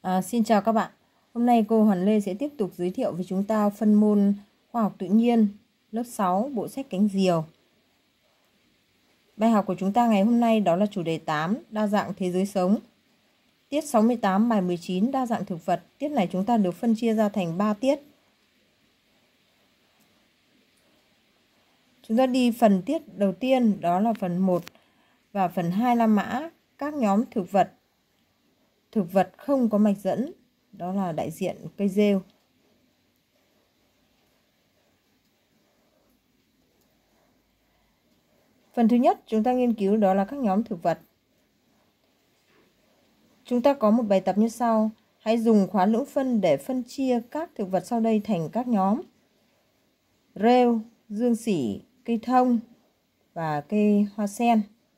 Xin chào các bạn. Hôm nay cô Hoàn Lê sẽ tiếp tục giới thiệu với chúng ta phân môn khoa học tự nhiên lớp 6 bộ sách cánh diều. Bài học của chúng ta ngày hôm nay đó là chủ đề 8 đa dạng thế giới sống. Tiết 68 bài 19 đa dạng thực vật. Tiết này chúng ta được phân chia ra thành 3 tiết. Chúng ta đi phần tiết đầu tiên đó là phần 1 và phần 2 La Mã các nhóm thực vật. Thực vật không có mạch dẫn, đó là đại diện cây rêu. Phần thứ nhất chúng ta nghiên cứu đó là các nhóm thực vật. Chúng ta có một bài tập như sau. Hãy dùng khóa lưỡng phân để phân chia các thực vật sau đây thành các nhóm: rêu, dương sỉ, cây thông và cây hoa sen.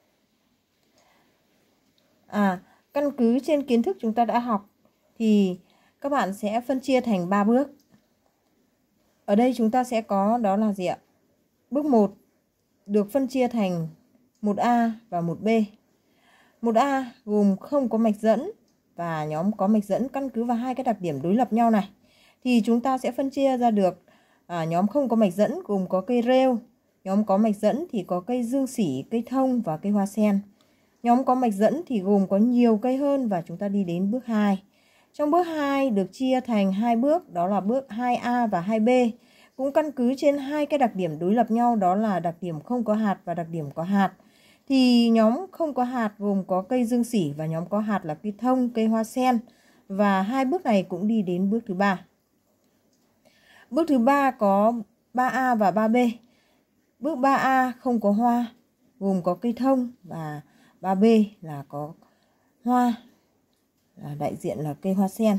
Căn cứ trên kiến thức chúng ta đã học thì các bạn sẽ phân chia thành 3 bước. Ở đây chúng ta sẽ có đó là gì ạ? Bước 1 được phân chia thành 1A và 1B. 1A gồm không có mạch dẫn và nhóm có mạch dẫn. Căn cứ vào hai cái đặc điểm đối lập nhau này thì chúng ta sẽ phân chia ra được nhóm không có mạch dẫn gồm có cây rêu, nhóm có mạch dẫn thì có cây dương sỉ, cây thông và cây hoa sen. Nhóm có mạch dẫn thì gồm có nhiều cây hơn và chúng ta đi đến bước 2. Trong bước 2 được chia thành 2 bước, đó là bước 2A và 2B. Cũng căn cứ trên hai cái đặc điểm đối lập nhau, đó là đặc điểm không có hạt và đặc điểm có hạt. Thì nhóm không có hạt gồm có cây dương sỉ và nhóm có hạt là cây thông, cây hoa sen. Và hai bước này cũng đi đến bước thứ 3. Bước thứ 3 có 3A và 3B. Bước 3A không có hoa, gồm có cây thông, và 3B là có hoa, là đại diện là cây hoa sen.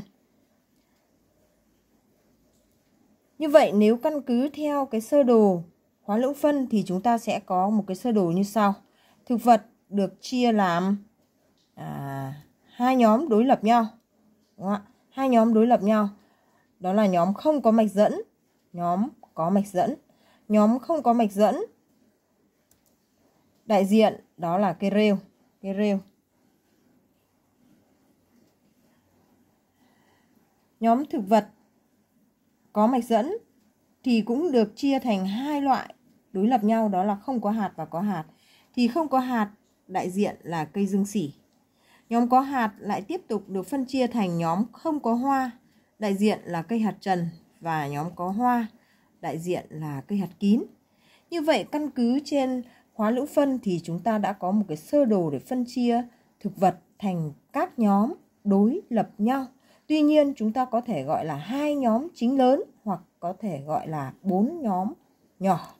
Như vậy nếu căn cứ theo cái sơ đồ khóa lưỡng phân thì chúng ta sẽ có một cái sơ đồ như sau. Thực vật được chia làm hai nhóm đối lập nhau. Đúng không ạ? Hai nhóm đối lập nhau. Đó là nhóm không có mạch dẫn, nhóm có mạch dẫn. Nhóm không có mạch dẫn đại diện đó là cây rêu. Cây rêu. Nhóm thực vật có mạch dẫn thì cũng được chia thành hai loại đối lập nhau, đó là không có hạt và có hạt. Thì không có hạt đại diện là cây dương sỉ. Nhóm có hạt lại tiếp tục được phân chia thành nhóm không có hoa, đại diện là cây hạt trần, và nhóm có hoa đại diện là cây hạt kín. Như vậy căn cứ trên khóa lưỡng phân thì chúng ta đã có một cái sơ đồ để phân chia thực vật thành các nhóm đối lập nhau. Tuy nhiên chúng ta có thể gọi là hai nhóm chính lớn hoặc có thể gọi là 4 nhóm nhỏ.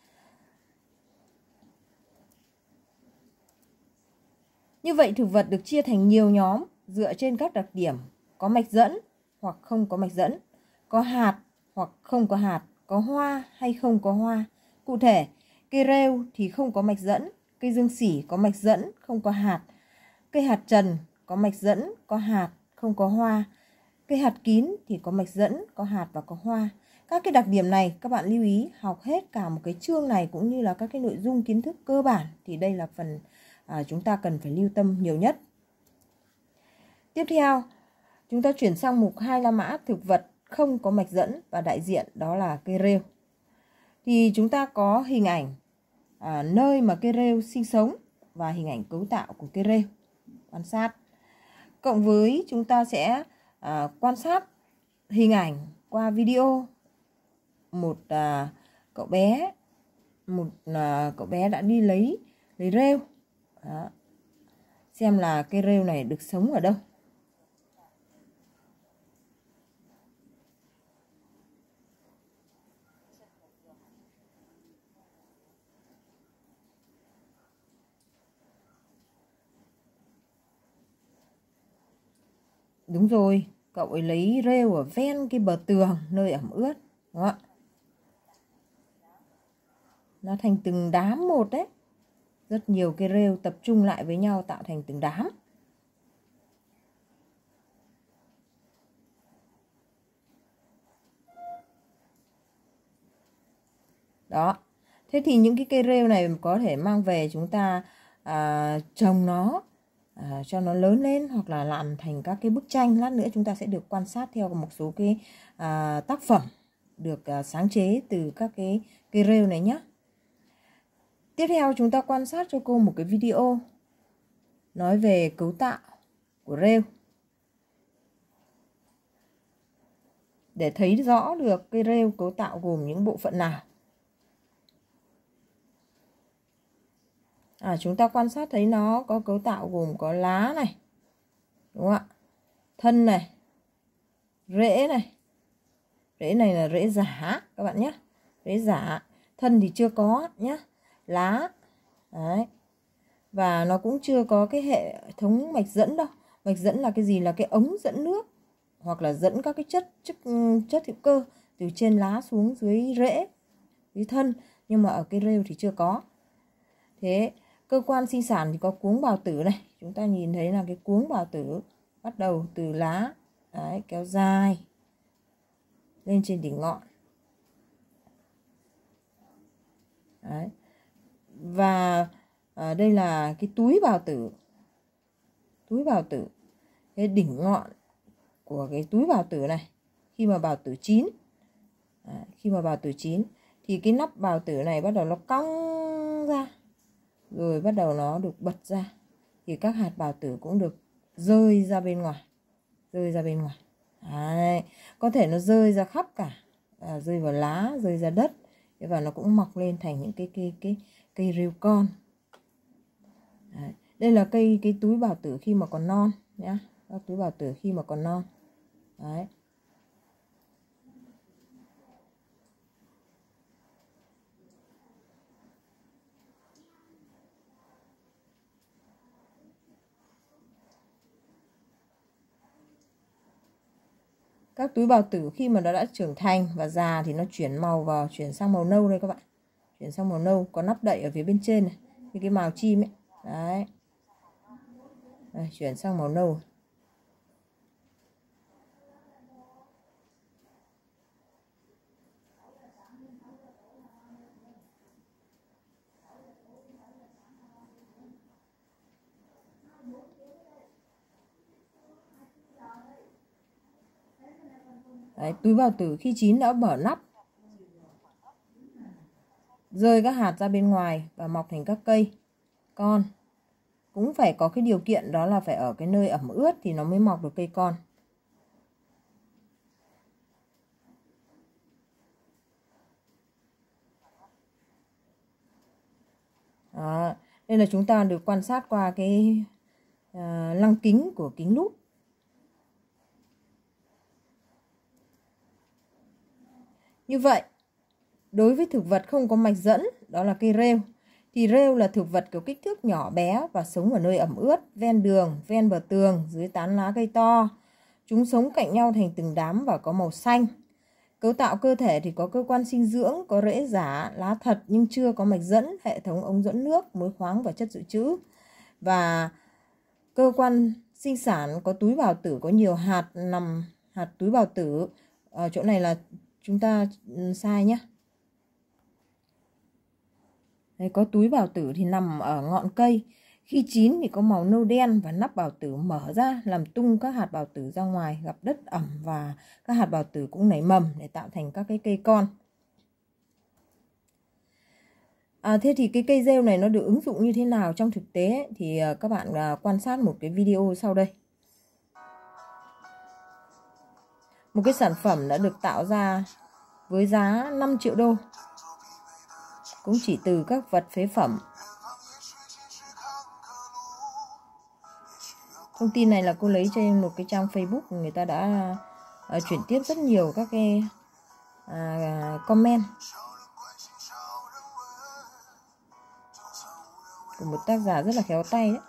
Như vậy thực vật được chia thành nhiều nhóm dựa trên các đặc điểm có mạch dẫn hoặc không có mạch dẫn, có hạt hoặc không có hạt, có hoa hay không có hoa. Cụ thể, cây rêu thì không có mạch dẫn, cây dương sỉ có mạch dẫn, không có hạt, cây hạt trần có mạch dẫn, có hạt, không có hoa, cây hạt kín thì có mạch dẫn, có hạt và có hoa. Các cái đặc điểm này các bạn lưu ý học hết cả một cái chương này cũng như là các cái nội dung kiến thức cơ bản thì đây là phần chúng ta cần phải lưu tâm nhiều nhất. Tiếp theo, chúng ta chuyển sang mục 2 La Mã thực vật không có mạch dẫn và đại diện đó là cây rêu. Thì chúng ta có hình ảnh nơi mà cây rêu sinh sống và hình ảnh cấu tạo của cây rêu. Quan sát. Cộng với chúng ta sẽ quan sát hình ảnh qua video một cậu bé đã đi lấy rêu. Đó. Xem là cây rêu này được sống ở đâu. Đúng rồi, cậu ấy lấy rêu ở ven cái bờ tường nơi ẩm ướt. Đúng không ạ? Nó thành từng đám một đấy. Rất nhiều cây rêu tập trung lại với nhau tạo thành từng đám. Đó. Thế thì những cái cây rêu này có thể mang về chúng ta trồng nó cho nó lớn lên, hoặc là làm thành các cái bức tranh. Lát nữa chúng ta sẽ được quan sát theo một số cái tác phẩm được sáng chế từ các cái cây rêu này nhé. Tiếp theo chúng ta quan sát cho cô một cái video nói về cấu tạo của rêu để thấy rõ được cây rêu cấu tạo gồm những bộ phận nào. Chúng ta quan sát thấy nó có cấu tạo gồm có lá này, đúng không ạ? Thân này, rễ này. Rễ này là rễ giả các bạn nhé. Rễ giả, thân thì chưa có nhé. Lá. Đấy. Và nó cũng chưa có cái hệ thống mạch dẫn đâu. Mạch dẫn là cái gì? Là cái ống dẫn nước hoặc là dẫn các cái chất hữu cơ từ trên lá xuống dưới rễ, dưới thân, nhưng mà ở cây rêu thì chưa có. Thế cơ quan sinh sản thì có cuống bào tử này, chúng ta nhìn thấy là cái cuống bào tử bắt đầu từ lá, đấy, kéo dài lên trên đỉnh ngọn. Đấy. Và đây là cái túi bào tử. Túi bào tử. Cái đỉnh ngọn của cái túi bào tử này, khi mà bào tử chín, khi mà bào tử chín thì cái nắp bào tử này bắt đầu nó cong ra, rồi bắt đầu nó được bật ra, thì các hạt bào tử cũng được rơi ra bên ngoài. Rơi ra bên ngoài. Đấy. Có thể nó rơi ra khắp cả, rơi vào lá, rơi ra đất, và nó cũng mọc lên thành những cây rêu con. Đấy. Đây là cái túi bào tử khi mà còn non nhá. Các túi bào tử khi mà còn non. Đấy. Các túi bào tử khi mà nó đã trưởng thành và già thì nó chuyển sang màu nâu đây các bạn. Chuyển sang màu nâu, có nắp đậy ở phía bên trên này, như cái mào chim ấy. Đấy. Đây, chuyển sang màu nâu. Đấy, túi bào tử khi chín đã mở nắp, rơi các hạt ra bên ngoài và mọc thành các cây con. Cũng phải có cái điều kiện đó là phải ở cái nơi ẩm ướt thì nó mới mọc được cây con. Đó. Đây là chúng ta được quan sát qua cái lăng kính của kính lúp. Như vậy, đối với thực vật không có mạch dẫn, đó là cây rêu, thì rêu là thực vật có kích thước nhỏ bé và sống ở nơi ẩm ướt, ven đường, ven bờ tường, dưới tán lá cây to. Chúng sống cạnh nhau thành từng đám và có màu xanh. Cấu tạo cơ thể thì có cơ quan sinh dưỡng, có rễ giả, lá thật nhưng chưa có mạch dẫn, hệ thống ống dẫn nước, muối khoáng và chất dự trữ. Và cơ quan sinh sản có túi bào tử có nhiều hạt hạt túi bào tử. Ở chỗ này là chúng ta sai nhé. Đây, có túi bào tử thì nằm ở ngọn cây. Khi chín thì có màu nâu đen và nắp bào tử mở ra làm tung các hạt bào tử ra ngoài, gặp đất ẩm và các hạt bào tử cũng nảy mầm để tạo thành các cái cây con. Thế thì cái cây rêu này nó được ứng dụng như thế nào trong thực tế thì các bạn quan sát một cái video sau đây. Một cái sản phẩm đã được tạo ra với giá 5 triệu đô. Cũng chỉ từ các vật phế phẩm. Thông tin này là cô lấy trên một cái trang Facebook, người ta đã chuyển tiếp rất nhiều các cái comment của một tác giả rất là khéo tay đấy.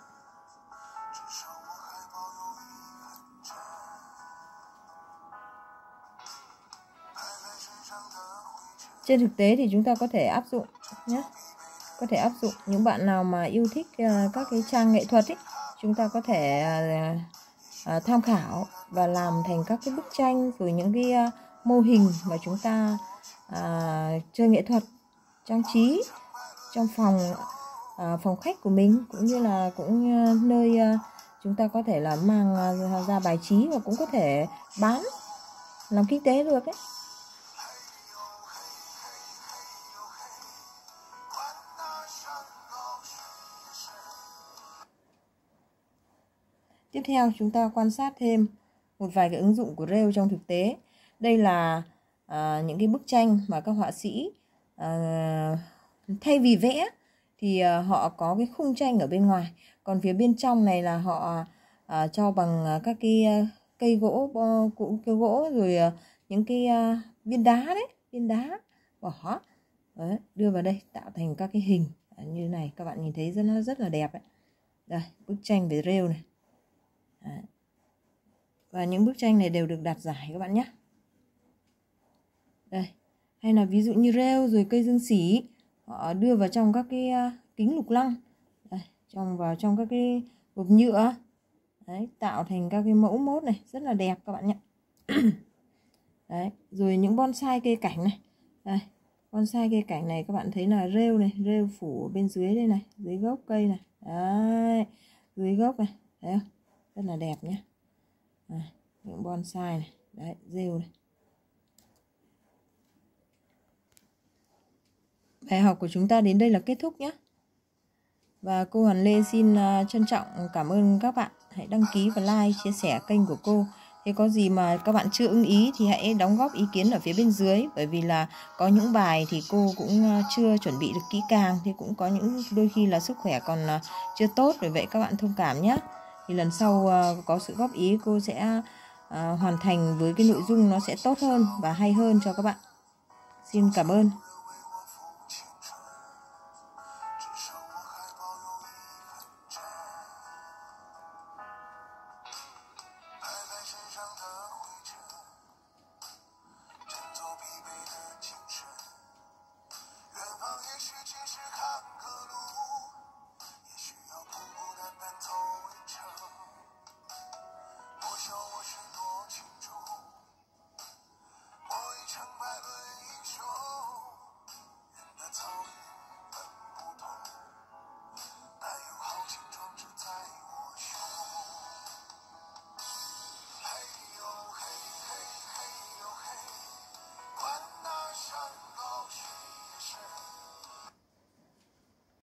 Trên thực tế thì chúng ta có thể áp dụng nhé. Có thể áp dụng. Những bạn nào mà yêu thích các cái trang nghệ thuật ấy, chúng ta có thể tham khảo và làm thành các cái bức tranh, rồi những cái mô hình mà chúng ta chơi nghệ thuật, trang trí trong phòng khách của mình, cũng như là nơi chúng ta có thể là mang ra bài trí hoặc cũng có thể bán làm kinh tế được ấy. Tiếp theo chúng ta quan sát thêm một vài cái ứng dụng của rêu trong thực tế. Đây là những cái bức tranh mà các họa sĩ thay vì vẽ thì họ có cái khung tranh ở bên ngoài. Còn phía bên trong này là họ cho bằng các cái cây gỗ, cây gỗ rồi những cái viên đá đấy, viên đá bỏ đấy, đưa vào đây tạo thành các cái hình như này. Các bạn nhìn thấy rất là đẹp đấy. Đây, bức tranh về rêu này. Đấy. Và những bức tranh này đều được đạt giải các bạn nhé. Đây, hay là ví dụ như rêu rồi cây dương sỉ, họ đưa vào trong các cái kính lục lăng, đây, vào trong các cái hộp nhựa. Đấy, tạo thành các cái mẫu mốt này rất là đẹp các bạn nhé. Đấy, rồi những bonsai cây cảnh này. Đây, bonsai cây cảnh này các bạn thấy là rêu này, rêu phủ bên dưới đây này, dưới gốc cây này. Đấy, dưới gốc này, thấy không? Rất là đẹp nhé. Đây, những bonsai này, đấy, rêu này. Bài học của chúng ta đến đây là kết thúc nhé. Và cô Hoàn Lê xin trân trọng cảm ơn các bạn. Hãy đăng ký và like, chia sẻ kênh của cô. Thế có gì mà các bạn chưa ưng ý thì hãy đóng góp ý kiến ở phía bên dưới. Bởi vì là có những bài thì cô cũng chưa chuẩn bị được kỹ càng. Thì cũng có những đôi khi là sức khỏe còn chưa tốt. Bởi vậy các bạn thông cảm nhé. Thì lần sau có sự góp ý cô sẽ hoàn thành với cái nội dung nó sẽ tốt hơn và hay hơn cho các bạn. Xin cảm ơn. 我已成败论英雄。